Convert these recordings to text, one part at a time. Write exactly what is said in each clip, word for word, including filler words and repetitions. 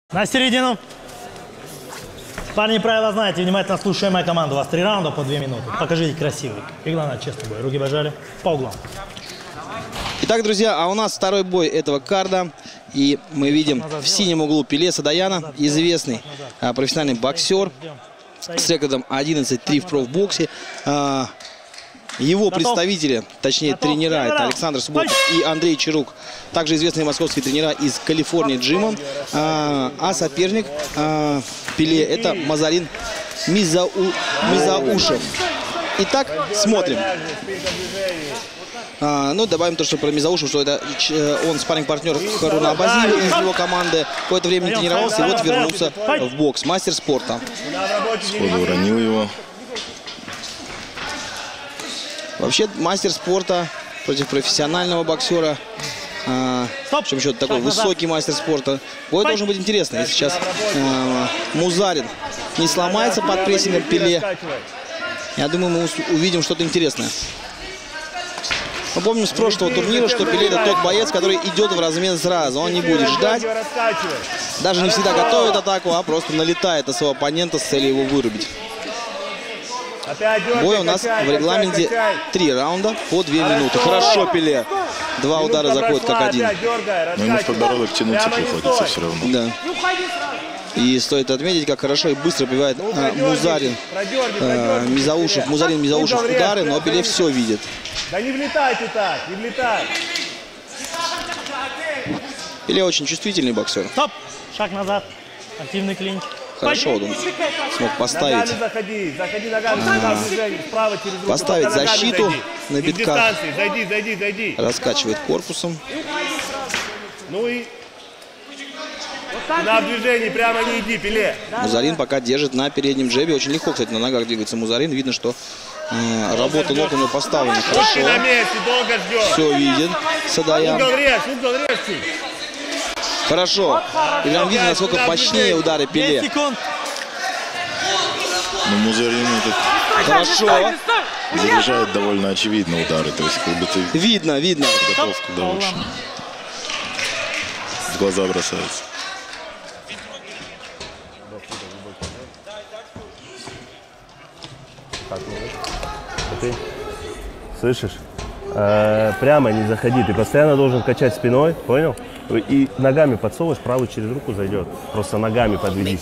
На середину. Парни, правила знаете, внимательно слушаем мою команду. У вас три раунда по две минуты. Покажите красивый. И главное, честный бой. Руки пожали по углам. Итак, друзья, а у нас второй бой этого карда. И мы видим в синем углу Пеле Садаяна, известный а, профессиональный боксер с рекордом одиннадцать три в профбоксе. А, его представители, точнее тренера, это Александр Субботов и Андрей Чарук, также известные московские тренера из Калифорнии Джимом. А, а соперник а, Пеле — это Мазарин Мизау... Мизаушев. Итак, смотрим. А, ну, добавим то, что про Мизаушев, что это он спарринг-партнер Харуна Абазиева из его команды. Какое-то время не тренировался и вот вернулся в бокс. Мастер спорта. Сходу уронил его. Вообще, мастер спорта против профессионального боксера. А, в чем счет такой высокий мастер спорта. Бой должен быть интересный. Если сейчас а, Музарин не сломается под прессингом Пеле, я думаю, мы увидим что-то интересное. Мы помним с прошлого турнира, что Пеле — это тот боец, который идет в размен сразу. Он не будет ждать, даже не всегда готовит атаку, а просто налетает на своего оппонента с целью его вырубить. Бой у нас в регламенте три раунда по две минуты. Хорошо, Пеле. Два удара заходят как один. Но ему в подбородок тянуться приходится все равно. Да. И стоит отметить, как хорошо и быстро пробивает а, Музарин а, Мизаушев. Музарин Мизаушев удары, но Пеле все видит. Да не влетайте так, не влетай. Пеле очень чувствительный боксер. Стоп! Шаг назад. Активный клинч. Хорошо он смог поставить, заходи, заходи ногами, справа через руку, поставить защиту зайди. на битках. Зайди, зайди, зайди. Раскачивает корпусом. Ну и на движении прямо не иди, Пеле. Музарин пока держит на переднем джебе. Очень легко, кстати, на ногах двигается Музарин. Видно, что э, работа ног у него поставлена хорошо. На месте, долго ждет. Все видит Садаян. Угол режь, угол режь чуть. Хорошо. И прям видно, насколько мощнее удары Пеле. Но Музарин этот Хорошо. заряжает довольно очевидно удары. То есть как бы ты Видно, видно. подготовку да лучше. В глаза бросается. Ты слышишь? Э, прямо не заходи, ты постоянно должен качать спиной, понял? И ногами подсовываешь, правую через руку зайдет. Просто ногами подведись.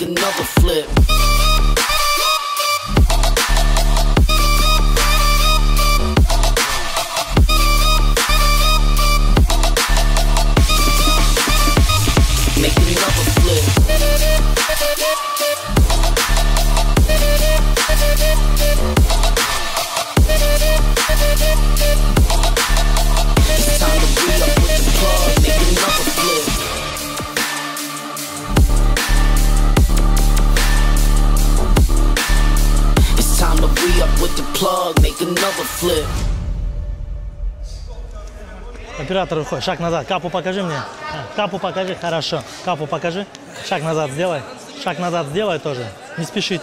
Оператор выходит. Шаг назад. Капу покажи мне. Капу покажи. Хорошо. Капу покажи. Шаг назад сделай. Шаг назад сделай тоже. Не спешите.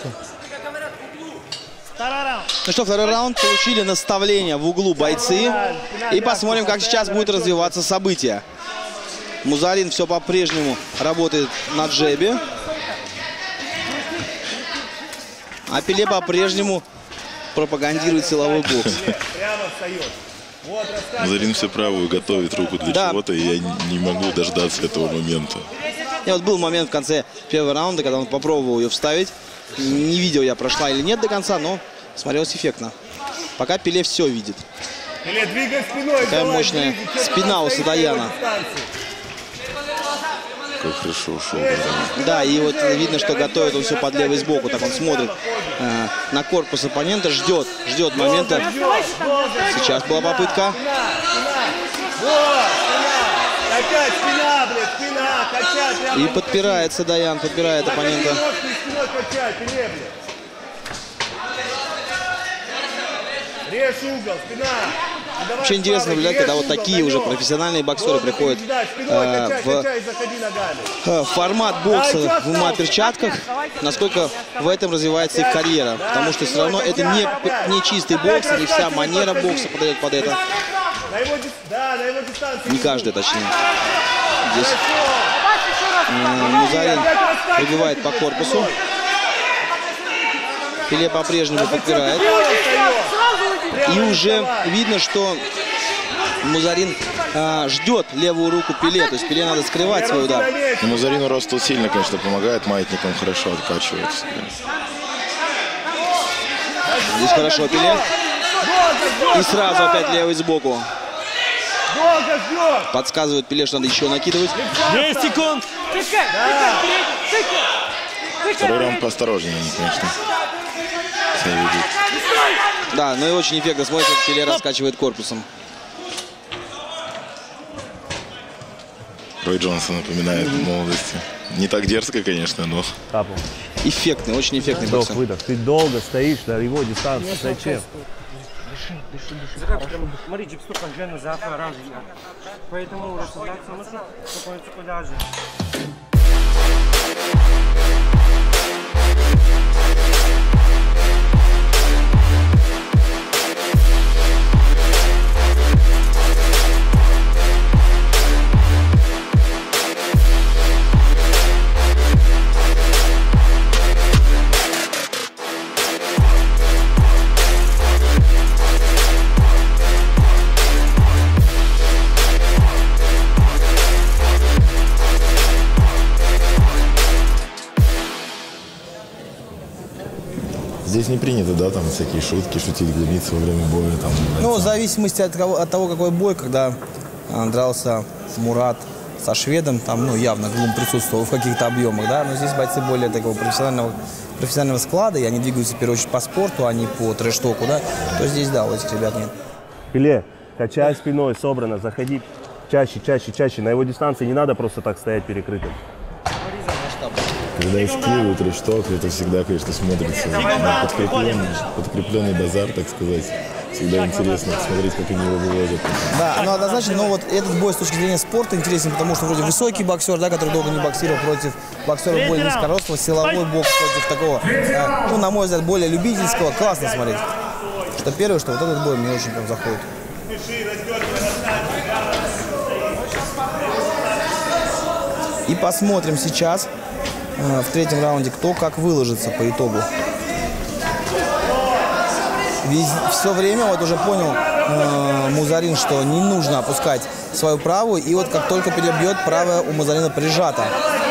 Ну что, второй раунд. Получили наставление в углу бойцы. И посмотрим, как сейчас будет развиваться событие. Музарин все по-прежнему работает на джебе. А Пеле по-прежнему пропагандирует силовой бокс. Музарин все правую готовит руку для да. чего-то, и я не могу дождаться этого момента. И вот был момент в конце первого раунда, когда он попробовал ее вставить. Не видел я, прошла или нет до конца, но смотрелось эффектно. Пока Пеле все видит. Пеле, двигай спиной. Такая мощная двигай, спина у Садаяна. Как хорошо ушел. Да, и вот видно, что готовит он все под левой сбоку. Так он смотрит э, на корпус оппонента, ждет, ждет момента. Сейчас была попытка. И подпирает Садаян, подпирает оппонента. Режь угол, спина. Вообще интересно наблюдать, когда вот такие уже профессиональные боксеры приходят э, в э, формат бокса в ума-перчатках, насколько в этом развивается их карьера. Потому что все равно это не, не чистый бокс, не вся манера бокса подает под это. Не каждый, точнее. Здесь Музарин Выбивает по корпусу. Пеле по-прежнему подпирает. И уже видно, что Музарин а, ждет левую руку Пеле. То есть Пеле надо скрывать свой удар. Но Музарину росту сильно, конечно, помогает. Маятником хорошо откачивается. Здесь хорошо Пеле. И сразу опять левый сбоку. Подсказывает Пеле, что надо еще накидывать. десять секунд. Второй раунд поосторожнее, конечно. Да, но и очень эффектно смотрится, как Пеле раскачивает корпусом. Рой Джонсон напоминает в молодости. Не так дерзко, конечно, но... Капу. Эффектный, очень эффектный Вдох, боксер. выдох. Ты долго стоишь на его дистанции. Зачем? Смотри, джипстук конкретно завтра раз. Поэтому расслабляться нужно, спокойно поляжет. Здесь не принято, да, там всякие шутки, шутить, глумиться во время боя. Там, Ну, в зависимости от, кого, от того, какой бой, когда а, дрался Мурат со шведом, там, ну, явно глум присутствовал в каких-то объемах, да, но здесь бойцы более такого профессионального, профессионального склада, и они двигаются, в первую очередь, по спорту, а не по трэш-току, да, то здесь, да, у этих ребят нет. Пеле, качай спиной, собрано, заходи чаще, чаще, чаще. На его дистанции не надо просто так стоять перекрытым. Когда есть кривый трешток, это всегда, конечно, смотрится на подкрепленный, подкрепленный базар, так сказать. Всегда интересно смотреть, как они его выводят. Да, ну однозначно, но вот этот бой с точки зрения спорта интересен, потому что вроде высокий боксер, да, который долго не боксировал, против боксера более низкорослого, силовой бокс против такого, э, ну, на мой взгляд, более любительского. Классно смотреть. Что первое, что вот этот бой мне очень прям заходит. И посмотрим сейчас э, в третьем раунде, кто как выложится по итогу. Вез... Все время вот уже понял э, Музарин, что не нужно опускать свою правую. И вот как только перебьет, правая у Музарина прижата.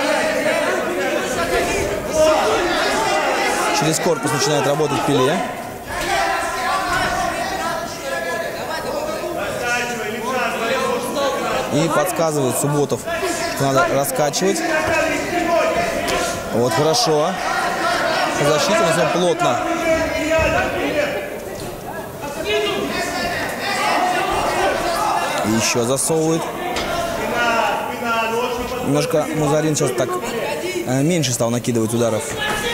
Через корпус начинает работать Пеле. И подсказывает Субботов, что надо раскачивать. Вот хорошо. По защите у нас плотно. И еще засовывает. Немножко Музарин сейчас так э, меньше стал накидывать ударов.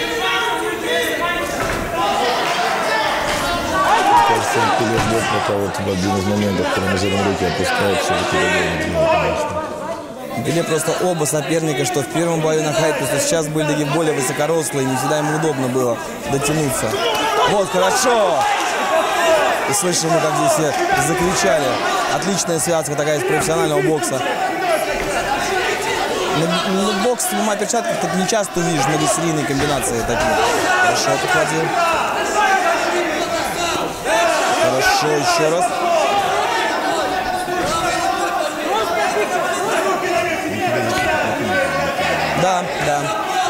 Кажется, Пеле ждет, пока вот один из моментов, когда Музарин руки опускает, все-таки догонит, конечно. Пеле просто оба соперника, что в первом бою на хайпе, что сейчас были такие более высокорослые, не всегда ему удобно было дотянуться. Вот, хорошо! И слышим мы, как здесь все закричали. Отличная связка такая из профессионального бокса. Ну, бокс с двумя перчатками ты не часто увидишь многосерийные комбинации такие. Хорошо подхватил. Хорошо, еще раз. Да, да.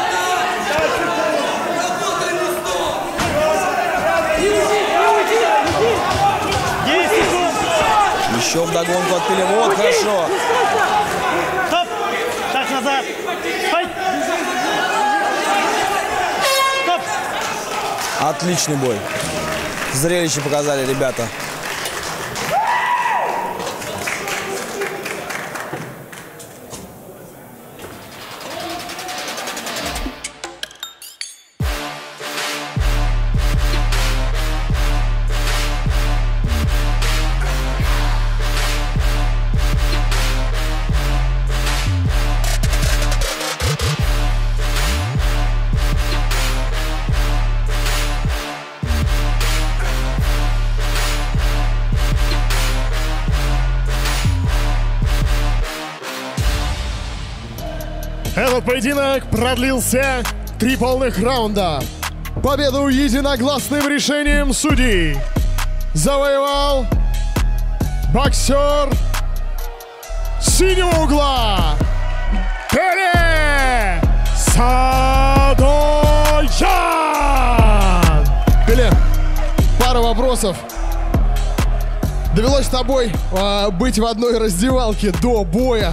Еще вдогонку от Пеле. Вот, хорошо. Стоп! Шаг назад. Файт! Стоп! Отличный бой. Зрелище показали ребята. поединок продлился три полных раунда. Победу единогласным решением судей завоевал боксер синего угла Пеле Садоян. Пеле, пара вопросов. Довелось с тобой э, быть в одной раздевалке до боя.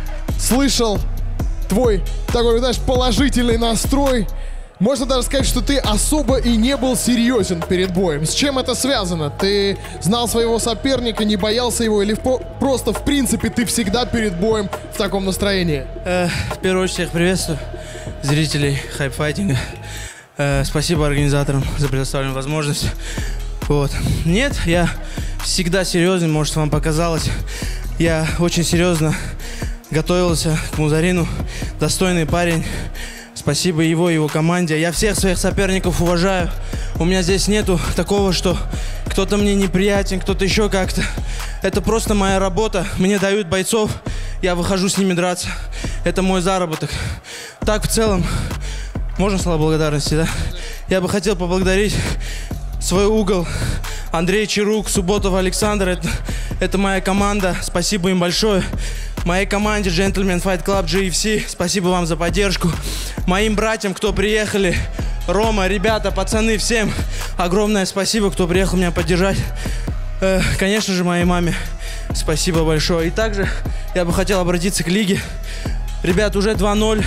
Слышал твой такой, знаешь, положительный настрой. Можно даже сказать, что ты особо и не был серьезен перед боем. С чем это связано? Ты знал своего соперника, не боялся его, или в, просто, в принципе, ты всегда перед боем в таком настроении? Э, в первую очередь, всех приветствую, зрителей хайп-файтинга. Э, спасибо организаторам за предоставленную возможность. Вот. Нет, я всегда серьезный, может, вам показалось. Я очень серьезно готовился к Музарину. Достойный парень. Спасибо его и его команде. Я всех своих соперников уважаю. У меня здесь нету такого, что кто-то мне неприятен, кто-то еще как-то. Это просто моя работа. Мне дают бойцов, я выхожу с ними драться. Это мой заработок. Так, в целом, можно слова благодарности, да? Я бы хотел поблагодарить свой угол. Андрей Чарук, Субботов Александр. Это, это моя команда. Спасибо им большое. Моей команде Gentleman Fight Club джи эф си. Спасибо вам за поддержку. Моим братьям, кто приехали. Рома, ребята, пацаны, всем огромное спасибо, кто приехал меня поддержать. Э, конечно же, моей маме спасибо большое. И также я бы хотел обратиться к лиге. Ребят, уже два ноль.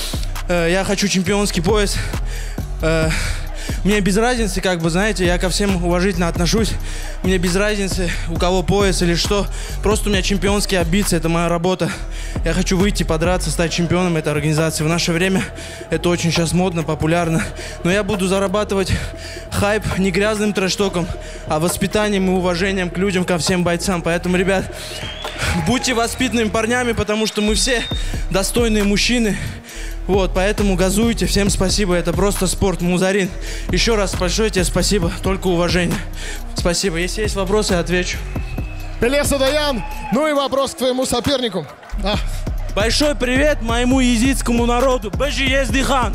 Э, я хочу чемпионский пояс. Э, Мне без разницы, как бы, знаете, я ко всем уважительно отношусь. Мне без разницы, у кого пояс или что. Просто у меня чемпионские амбиции, это моя работа. Я хочу выйти, подраться, стать чемпионом этой организации. В наше время это очень сейчас модно, популярно. Но я буду зарабатывать хайп не грязным трэш-током, а воспитанием и уважением к людям, ко всем бойцам. Поэтому, ребят, будьте воспитанными парнями, потому что мы все достойные мужчины. Вот, поэтому газуйте. Всем спасибо. Это просто спорт. Музарин, еще раз большое тебе спасибо. Только уважение. Спасибо. Если есть вопросы, я отвечу. Пеле Садоян, ну и вопрос к твоему сопернику. А. Большой привет моему езидскому народу. Бэжиездихан.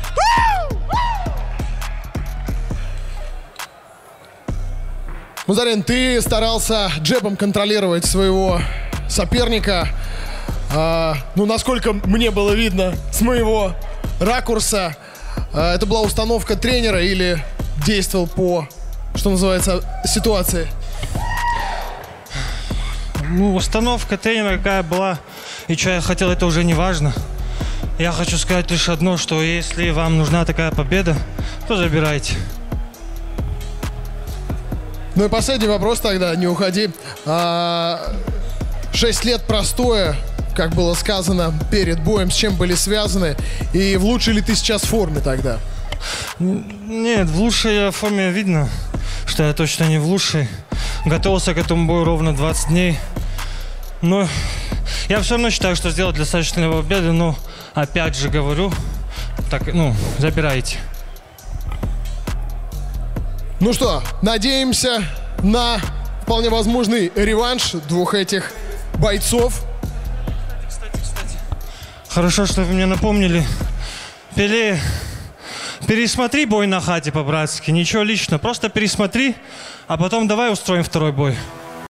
Музарин, ты старался джебом контролировать своего соперника. А, ну, насколько мне было видно с моего ракурса, а, это была установка тренера или действовал по, что называется, ситуации? Ну, установка тренера какая была и что я хотел, это уже не важно. Я хочу сказать лишь одно, что если вам нужна такая победа, то забирайте. Ну и последний вопрос тогда, не уходи. А, шесть лет простоя, как было сказано перед боем, с чем были связаны, и в лучшей ли ты сейчас форме тогда? Нет, в лучшей форме видно, что я точно не в лучшей. Готовился к этому бою ровно двадцать дней. Но я все равно считаю, что сделал достаточно победы, но опять же говорю, так, ну, забирайте. Ну что, надеемся на вполне возможный реванш двух этих бойцов. Хорошо, что вы мне напомнили. Пеле, пересмотри бой на хате по-братски. Ничего личного, просто пересмотри, а потом давай устроим второй бой.